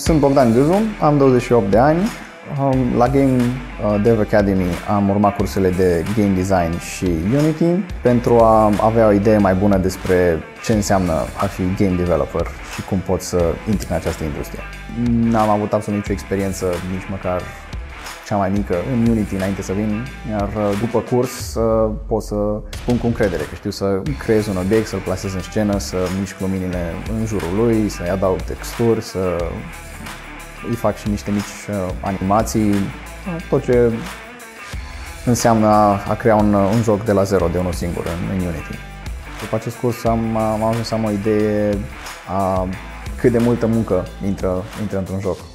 Sunt Bogdan Gâzu, am 28 de ani. La Game Dev Academy am urmat cursurile de Game Design și Unity pentru a avea o idee mai bună despre ce înseamnă a fi Game Developer și cum poți să intri în această industrie. N-am avut absolut nicio experiență, nici măcar cea mai mică, în Unity înainte să vin, iar după curs pot să spun cu încredere că știu să creez un obiect, să-l plasez în scenă, să mișc luminile în jurul lui, să-i adaug texturi, să îi fac și niște mici animații, tot ce înseamnă a crea un joc de la zero, de unul singur, în Unity. După acest curs am ajuns să am o idee a cât de multă muncă intră într-un joc.